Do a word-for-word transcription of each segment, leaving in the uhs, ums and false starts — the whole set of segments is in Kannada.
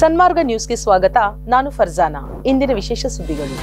ಸನ್ಮಾರ್ಗ ನ್ಯೂಸ್ಗೆ ಸ್ವಾಗತ. ನಾನು ಫರ್ಜಾನಾ. ಇಂದಿನ ವಿಶೇಷ ಸುದ್ದಿಗಳು.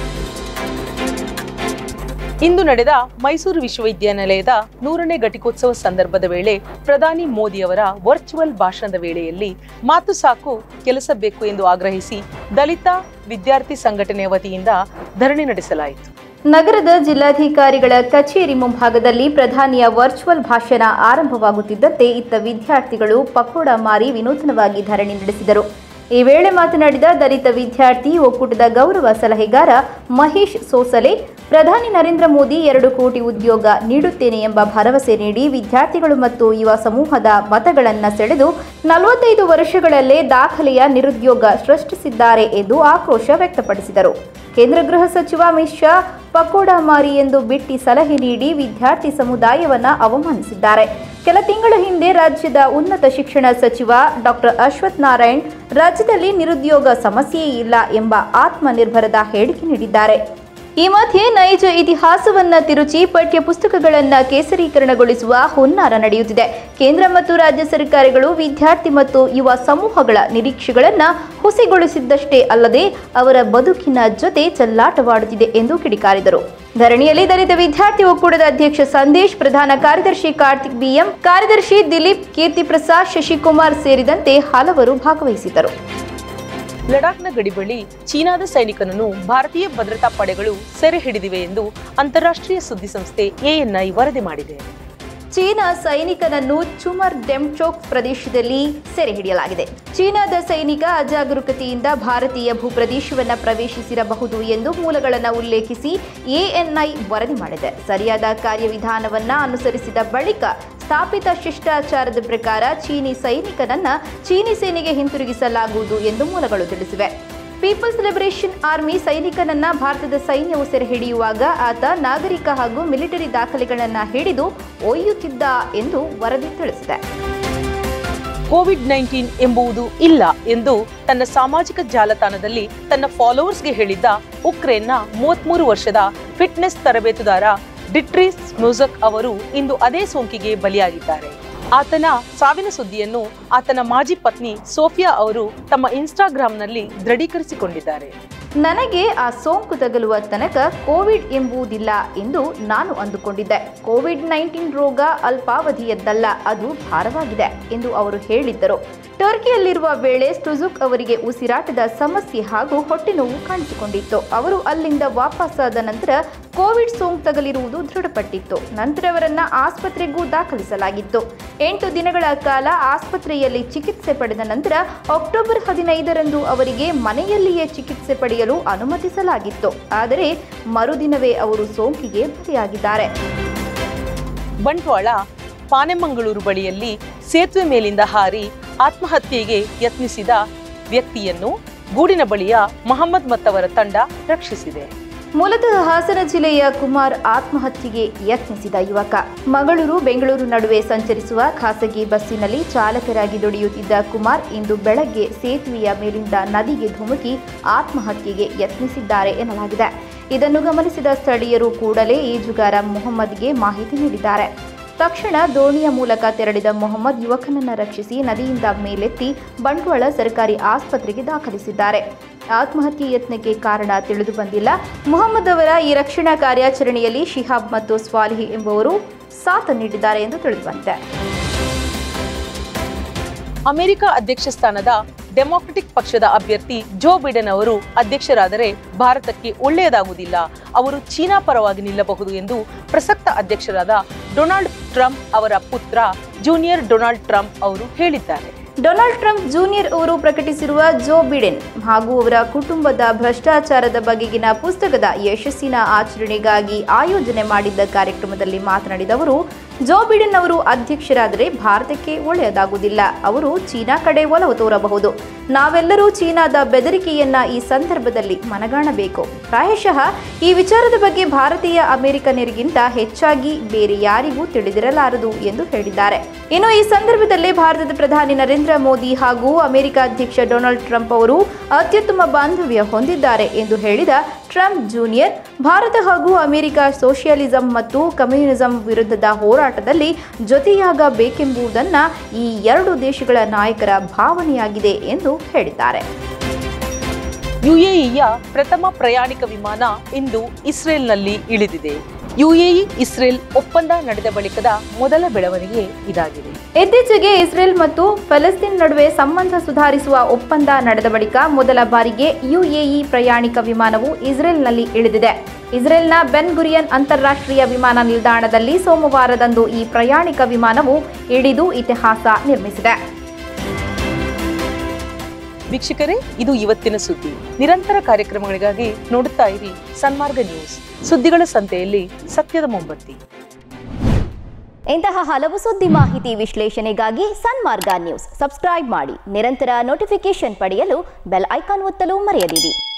ಇಂದು ನಡೆದ ಮೈಸೂರು ವಿಶ್ವವಿದ್ಯಾನಿಲಯದ ನೂರನೇ ಘಟಿಕೋತ್ಸವ ಸಂದರ್ಭದ ವೇಳೆ ಪ್ರಧಾನಿ ಮೋದಿಯವರ ವರ್ಚುವಲ್ ಭಾಷಣದ ವೇಳೆಯಲ್ಲಿ ಮಾತು ಸಾಕು ಕೆಲಸ ಬೇಕು ಎಂದು ಆಗ್ರಹಿಸಿ ದಲಿತ ವಿದ್ಯಾರ್ಥಿ ಸಂಘಟನೆಯ ವತಿಯಿಂದ ಧರಣಿ ನಡೆಸಲಾಯಿತು. ನಗರದ ಜಿಲ್ಲಾಧಿಕಾರಿಗಳ ಕಚೇರಿ ಮುಂಭಾಗದಲ್ಲಿ ಪ್ರಧಾನಿಯ ವರ್ಚುವಲ್ ಭಾಷಣ ಆರಂಭವಾಗುತ್ತಿದ್ದಂತೆ ಇತ್ತ ವಿದ್ಯಾರ್ಥಿಗಳು ಪಕೋಡ ಮಾರಿ ವಿನೂತನವಾಗಿ ಧರಣಿ ನಡೆಸಿದರು. ಈ ವೇಳೆ ಮಾತನಾಡಿದ ದಲಿತ ವಿದ್ಯಾರ್ಥಿ ಒಕ್ಕೂಟದ ಗೌರವ ಸಲಹೆಗಾರ ಮಹೇಶ್ ಸೋಸಲೆ, ಪ್ರಧಾನಿ ನರೇಂದ್ರ ಮೋದಿ ಎರಡು ಕೋಟಿ ಉದ್ಯೋಗ ನೀಡುತ್ತೇನೆ ಎಂಬ ಭರವಸೆ ನೀಡಿ ವಿದ್ಯಾರ್ಥಿಗಳು ಮತ್ತು ಯುವ ಸಮೂಹದ ಮತಗಳನ್ನು ಸೆಳೆದು ನಲವತ್ತೈದು ವರ್ಷಗಳಲ್ಲೇ ದಾಖಲೆಯ ನಿರುದ್ಯೋಗ ಸೃಷ್ಟಿಸಿದ್ದಾರೆ ಎಂದು ಆಕ್ರೋಶ ವ್ಯಕ್ತಪಡಿಸಿದರು. ಕೇಂದ್ರ ಗೃಹ ಸಚಿವ ಅಮಿತ್ ಶಾ ಪಕೋಡ ಮಾರಿ ಎಂದು ಬಿಟ್ಟಿ ಸಲಹೆ ನೀಡಿ ವಿದ್ಯಾರ್ಥಿ ಸಮುದಾಯವನ್ನು ಅವಮಾನಿಸಿದ್ದಾರೆ. ಕೆಲ ತಿಂಗಳ ಹಿಂದೆ ರಾಜ್ಯದ ಉನ್ನತ ಶಿಕ್ಷಣ ಸಚಿವ ಡಾಕ್ಟರ್ ಅಶ್ವಥ್ ನಾರಾಯಣ್ ರಾಜ್ಯದಲ್ಲಿ ನಿರುದ್ಯೋಗ ಸಮಸ್ಯೆಯೇ ಇಲ್ಲ ಎಂಬ ಆತ್ಮನಿರ್ಭರದ ಹೇಳಿಕೆ ನೀಡಿದ್ದಾರೆ. ಈ ಮಧ್ಯೆ ನೈಜ ಇತಿಹಾಸವನ್ನ ತಿರುಚಿ ಪಠ್ಯ ಪುಸ್ತಕಗಳನ್ನು ಕೇಸರೀಕರಣಗೊಳಿಸುವ ಹುನ್ನಾರ ನಡೆಯುತ್ತಿದೆ. ಕೇಂದ್ರ ಮತ್ತು ರಾಜ್ಯ ಸರ್ಕಾರಗಳು ವಿದ್ಯಾರ್ಥಿ ಮತ್ತು ಯುವ ಸಮೂಹಗಳ ನಿರೀಕ್ಷೆಗಳನ್ನು ಹುಸಿಗೊಳಿಸಿದ್ದಷ್ಟೇ ಅಲ್ಲದೆ ಅವರ ಬದುಕಿನ ಜೊತೆ ಚೆಲ್ಲಾಟವಾಡುತ್ತಿದೆ ಎಂದು ಕಿಡಿಕಾರಿದರು. ಧರಣಿಯಲ್ಲಿ ದಲಿತ ವಿದ್ಯಾರ್ಥಿ ಒಕ್ಕೂಟದ ಅಧ್ಯಕ್ಷ ಸಂದೇಶ್, ಪ್ರಧಾನ ಕಾರ್ಯದರ್ಶಿ ಕಾರ್ತಿಕ್ ಬಿಎಂ, ಕಾರ್ಯದರ್ಶಿ ದಿಲೀಪ್, ಕೀರ್ತಿ ಪ್ರಸಾದ್, ಶಶಿಕುಮಾರ್ ಸೇರಿದಂತೆ ಹಲವರು ಭಾಗವಹಿಸಿದ್ದರು. ಲಡಾಖ್ನ ಗಡಿ ಬಳಿ ಚೀನಾದ ಸೈನಿಕನನ್ನು ಭಾರತೀಯ ಭದ್ರತಾ ಪಡೆಗಳು ಸೆರೆ ಹಿಡಿದಿವೆ ಎಂದು ಅಂತಾರಾಷ್ಟ್ರೀಯ ಸುದ್ದಿ ಸಂಸ್ಥೆ ಎಎನ್ಐ ವರದಿ ಮಾಡಿದೆ. ಚೀನಾ ಸೈನಿಕನನ್ನು ಚುಮರ್ ಡೆಮ್ಚೋಕ್ ಪ್ರದೇಶದಲ್ಲಿ ಸೆರೆ ಹಿಡಿಯಲಾಗಿದೆ. ಚೀನಾದ ಸೈನಿಕ ಅಜಾಗರೂಕತೆಯಿಂದ ಭಾರತೀಯ ಭೂಪ್ರದೇಶವನ್ನು ಪ್ರವೇಶಿಸಿರಬಹುದು ಎಂದು ಮೂಲಗಳನ್ನು ಉಲ್ಲೇಖಿಸಿ ಎಎನ್ಐ ವರದಿ ಮಾಡಿದೆ. ಸರಿಯಾದ ಕಾರ್ಯವಿಧಾನವನ್ನು ಅನುಸರಿಸಿದ ಬಳಿಕ ಸ್ಥಾಪಿತ ಶಿಷ್ಟಾಚಾರದ ಪ್ರಕಾರ ಚೀನಿ ಸೈನಿಕನನ್ನ ಚೀನಿ ಸೇನೆಗೆ ಹಿಂತಿರುಗಿಸಲಾಗುವುದು ಎಂದು ಮೂಲಗಳು ತಿಳಿಸಿವೆ. ಪೀಪಲ್ಸ್ ಲಿಬರೇಷನ್ ಆರ್ಮಿ ಸೈನಿಕನನ್ನ ಭಾರತದ ಸೈನ್ಯವು ಸೆರೆ ಹಿಡಿಯುವಾಗ ಆತ ನಾಗರಿಕ ಹಾಗೂ ಮಿಲಿಟರಿ ದಾಖಲೆಗಳನ್ನು ಹಿಡಿದು ಒಯ್ಯುತ್ತಿದ್ದ ಎಂದು ವರದಿ ತಿಳಿಸಿದೆ. ಕೋವಿಡ್ ನೈನ್ಟೀನ್ ಎಂಬುದು ಇಲ್ಲ ಎಂದು ತನ್ನ ಸಾಮಾಜಿಕ ಜಾಲತಾಣದಲ್ಲಿ ತನ್ನ ಫಾಲೋವರ್ಸ್ಗೆ ಹೇಳಿದ್ದ ಉಕ್ರೇನ್ನ ಮೂವತ್ಮೂರು ವರ್ಷದ ಫಿಟ್ನೆಸ್ ತರಬೇತುದಾರ ಡಿಟ್ರಿಸ್ ಮ್ಯೂಸಕ್ ಅವರು ಇಂದು ಅದೇ ಸೋಂಕಿಗೆ ಬಲಿಯಾಗಿದ್ದಾರೆ. ಆತನ ಸಾವಿನ ಸುದ್ದಿಯನ್ನು ಆತನ ಮಾಜಿ ಪತ್ನಿ ಸೋಫಿಯಾ ಅವರು ತಮ್ಮ ಇನ್ಸ್ಟಾಗ್ರಾಂನಲ್ಲಿ ದೃಢೀಕರಿಸಿಕೊಂಡಿದ್ದಾರೆ. ನನಗೆ ಆ ಸೋಂಕು ತಗುಲುವ ತನಕ ಕೋವಿಡ್ ಎಂಬುದಿಲ್ಲ ಎಂದು ನಾನು ಅಂದುಕೊಂಡಿದ್ದೆ. ಕೋವಿಡ್ ನೈನ್ಟೀನ್ ರೋಗ ಅಲ್ಪಾವಧಿಯದ್ದಲ್ಲ, ಅದು ಭಾರವಾಗಿದೆ ಎಂದು ಅವರು ಹೇಳಿದ್ದರು. ಟರ್ಕಿಯಲ್ಲಿರುವ ವೇಳೆ ಸ್ಟುಜುಕ್ ಅವರಿಗೆ ಉಸಿರಾಟದ ಸಮಸ್ಯೆ ಹಾಗೂ ಹೊಟ್ಟೆ ನೋವು ಕಾಣಿಸಿಕೊಂಡಿತ್ತು. ಅವರು ಅಲ್ಲಿಂದ ವಾಪಸ್ಸಾದ ನಂತರ ಕೋವಿಡ್ ಸೋಂಕು ತಗುಲಿರುವುದು ದೃಢಪಟ್ಟಿತ್ತು. ನಂತರ ಅವರನ್ನ ಆಸ್ಪತ್ರೆಗೂ ದಾಖಲಿಸಲಾಗಿತ್ತು. ಎಂಟು ದಿನಗಳ ಕಾಲ ಆಸ್ಪತ್ರೆಯಲ್ಲಿ ಚಿಕಿತ್ಸೆ ಪಡೆದ ನಂತರ ಅಕ್ಟೋಬರ್ ಹದಿನೈದರಂದು ಅವರಿಗೆ ಮನೆಯಲ್ಲಿಯೇ ಚಿಕಿತ್ಸೆ ಪಡೆಯಲು ಅನುಮತಿಸಲಾಗಿತ್ತು. ಆದರೆ ಮರುದಿನವೇ ಅವರು ಸೋಂಕಿಗೆ ಬಲಿಯಾಗಿದ್ದಾರೆ. ಬಂಟ್ವಾಳ ಪಾನೆಮಂಗಳೂರು ಬಳಿಯಲ್ಲಿ ಸೇತುವೆ ಮೇಲಿಂದ ಹಾರಿ ಆತ್ಮಹತ್ಯೆಗೆ ಯತ್ನಿಸಿದ ವ್ಯಕ್ತಿಯನ್ನು ಗೂಡಿನ ಬಳಿಯ ಮಹಮ್ಮದ್ ಮತ್ತವರ ತಂಡ ರಕ್ಷಿಸಿದೆ. ಮೂಲತಃ ಹಾಸನ ಜಿಲ್ಲೆಯ ಕುಮಾರ್ ಆತ್ಮಹತ್ಯೆಗೆ ಯತ್ನಿಸಿದ ಯುವಕ. ಮಂಗಳೂರು ಬೆಂಗಳೂರು ನಡುವೆ ಸಂಚರಿಸುವ ಖಾಸಗಿ ಬಸ್ಸಿನಲ್ಲಿ ಚಾಲಕರಾಗಿ ದುಡಿಯುತ್ತಿದ್ದ ಕುಮಾರ್ ಇಂದು ಬೆಳಗ್ಗೆ ಸೇತುವೆಯ ಮೇಲಿಂದ ನದಿಗೆ ಧುಮುಕಿ ಆತ್ಮಹತ್ಯೆಗೆ ಯತ್ನಿಸಿದ್ದಾರೆ ಎನ್ನಲಾಗಿದೆ. ಇದನ್ನು ಗಮನಿಸಿದ ಸ್ಥಳೀಯರು ಕೂಡಲೇ ಈಜುಗಾರ ಮೊಹಮ್ಮದ್ಗೆ ಮಾಹಿತಿ ನೀಡಿದ್ದಾರೆ. ತಕ್ಷಣ ದೋಣಿಯ ಮೂಲಕ ತೆರಳಿದ ಮೊಹಮ್ಮದ್ ಯುವಕನನ್ನು ರಕ್ಷಿಸಿ ನದಿಯಿಂದ ಮೇಲೆತ್ತಿ ಬಂಟ್ವಾಳ ಸರ್ಕಾರಿ ಆಸ್ಪತ್ರೆಗೆ ದಾಖಲಿಸಿದ್ದಾರೆ. ಆತ್ಮಹತ್ಯೆ ಯತ್ನಕ್ಕೆ ಕಾರಣ ತಿಳಿದು ಬಂದಿಲ್ಲ. ಮೊಹಮ್ಮದ್ ಅವರ ಈ ರಕ್ಷಣಾ ಕಾರ್ಯಾಚರಣೆಯಲ್ಲಿ ಶಿಹಾಬ್ ಮತ್ತು ಸ್ವಾಲಿಹಿ ಎಂಬುವರು ಸಾಥ್ ನೀಡಿದ್ದಾರೆ ಎಂದು ತಿಳಿದುಬಂದಿದೆ. ಅಮೆರಿಕ ಅಧ್ಯಕ್ಷ ಸ್ಥಾನದ ಡೆಮಾಕ್ರೆಟಿಕ್ ಪಕ್ಷದ ಅಭ್ಯರ್ಥಿ ಜೋ ಬಿಡೆನ್ ಅವರು ಅಧ್ಯಕ್ಷರಾದರೆ ಭಾರತಕ್ಕೆ ಒಳ್ಳೆಯದಾಗುವುದಿಲ್ಲ, ಅವರು ಚೀನಾ ಪರವಾಗಿ ನಿಲ್ಲಬಹುದು ಎಂದು ಪ್ರಸಕ್ತ ಅಧ್ಯಕ್ಷರಾದ ಡೊನಾಲ್ಡ್ ಟ್ರಂಪ್ ಅವರ ಪುತ್ರ ಜೂನಿಯರ್ ಡೊನಾಲ್ಡ್ ಟ್ರಂಪ್ ಅವರು ಹೇಳಿದ್ದಾರೆ. ಡೊನಾಲ್ಡ್ ಟ್ರಂಪ್ ಜೂನಿಯರ್ ಅವರು ಪ್ರಕಟಿಸಿರುವ ಜೋ ಬಿಡೆನ್ ಹಾಗೂ ಅವರ ಕುಟುಂಬದ ಭ್ರಷ್ಟಾಚಾರದ ಬಗೆಗಿನ ಪುಸ್ತಕದ ಯಶಸ್ಸಿನ ಆಚರಣೆಗಾಗಿ ಆಯೋಜನೆ ಮಾಡಿದ್ದ ಕಾರ್ಯಕ್ರಮದಲ್ಲಿ ಮಾತನಾಡಿದ ಅವರು, ಜೋ ಬಿಡೆನ್ ಅವರು ಅಧ್ಯಕ್ಷರಾದರೆ ಭಾರತಕ್ಕೆ ಒಳ್ಳೆಯದಾಗುವುದಿಲ್ಲ, ಅವರು ಚೀನಾ ಕಡೆ ಒಲವು ತೋರಬಹುದು. ನಾವೆಲ್ಲರೂ ಚೀನಾದ ಬೆದರಿಕೆಯನ್ನ ಈ ಸಂದರ್ಭದಲ್ಲಿ ಮನಗಾಣಬೇಕು. ಪ್ರಾಯಶಃ ಈ ವಿಚಾರದ ಬಗ್ಗೆ ಭಾರತೀಯ ಅಮೆರಿಕನರಿಗಿಂತ ಹೆಚ್ಚಾಗಿ ಬೇರೆ ಯಾರಿಗೂ ತಿಳಿದಿರಲಾರದು ಎಂದು ಹೇಳಿದ್ದಾರೆ. ಇನ್ನು ಈ ಸಂದರ್ಭದಲ್ಲಿ ಭಾರತದ ಪ್ರಧಾನಿ ನರೇಂದ್ರ ಮೋದಿ ಹಾಗೂ ಅಮೆರಿಕ ಅಧ್ಯಕ್ಷ ಡೊನಾಲ್ಡ್ ಟ್ರಂಪ್ ಅವರು ಅತ್ಯುತ್ತಮ ಬಾಂಧವ್ಯ ಹೊಂದಿದ್ದಾರೆ ಎಂದು ಹೇಳಿದ ಟ್ರಂಪ್ ಜೂನಿಯರ್, ಭಾರತ ಹಾಗೂ ಅಮೆರಿಕ ಸೋಷಿಯಲಿಸಂ ಮತ್ತು ಕಮ್ಯುನಿಸಂ ವಿರುದ್ಧದ ಹೋರಾಟದಲ್ಲಿ ಜೊತೆಯಾಗಬೇಕೆಂಬುದನ್ನು ಈ ಎರಡು ದೇಶಗಳ ನಾಯಕರ ಭಾವನೆಯಾಗಿದೆ ಎಂದು ಹೇಳಿದ್ದಾರೆ. ಯುಎಇಯ ಪ್ರಥಮ ಪ್ರಯಾಣಿಕ ವಿಮಾನ ಇಂದು ಇಸ್ರೇಲ್ನಲ್ಲಿ ಇಳಿದಿದೆ. ಯುಎಇ ಇಸ್ರೇಲ್ ಒಪ್ಪಂದ ನಡೆದ ಬಳಿಕದ ಮೊದಲ ಬೆಳವಣಿಗೆ ಇದಾಗಿದೆ. ಇತ್ತೀಚೆಗೆ ಇಸ್ರೇಲ್ ಮತ್ತು ಫಲಸ್ತೀನ್ ನಡುವೆ ಸಂಬಂಧ ಸುಧಾರಿಸುವ ಒಪ್ಪಂದ ನಡೆದ ಬಳಿಕ ಮೊದಲ ಬಾರಿಗೆ ಯುಎಇ ಪ್ರಯಾಣಿಕ ವಿಮಾನವು ಇಸ್ರೇಲ್ನಲ್ಲಿ ಇಳಿದಿದೆ. ಇಸ್ರೇಲ್ನ ಬೆನ್ ಗುರಿಯನ್ ಅಂತಾರಾಷ್ಟ್ರೀಯ ವಿಮಾನ ನಿಲ್ದಾಣದಲ್ಲಿ ಸೋಮವಾರದಂದು ಈ ಪ್ರಯಾಣಿಕ ವಿಮಾನವು ಇಳಿದು ಇತಿಹಾಸ ನಿರ್ಮಿಸಿದೆ. ವೀಕ್ಷಕರೇ, ಇದು ಇವತ್ತಿನ ಸುದ್ದಿ. ನಿರಂತರ ಕಾರ್ಯಕ್ರಮಗಳಿಗಾಗಿ ನೋಡುತ್ತಾ ಇರಿ ಸನ್ಮಾರ್ಗ ನ್ಯೂಸ್, ಸುದ್ದಿಗಳ ಸಂತೆಯಲ್ಲಿ ಸತ್ಯದ ಮೊಂಬತ್ತಿ. ಇಂತಹ ಹಲವು ಸುದ್ದಿ ಮಾಹಿತಿ ವಿಶ್ಲೇಷಣೆಗಾಗಿ ಸನ್ಮಾರ್ಗ ನ್ಯೂಸ್ ಸಬ್ಸ್ಕ್ರೈಬ್ ಮಾಡಿ. ನಿರಂತರ ನೋಟಿಫಿಕೇಶನ್ ಪಡೆಯಲು ಬೆಲ್ ಐಕಾನ್ ಒತ್ತಲು ಮರೆಯದಿರಿ.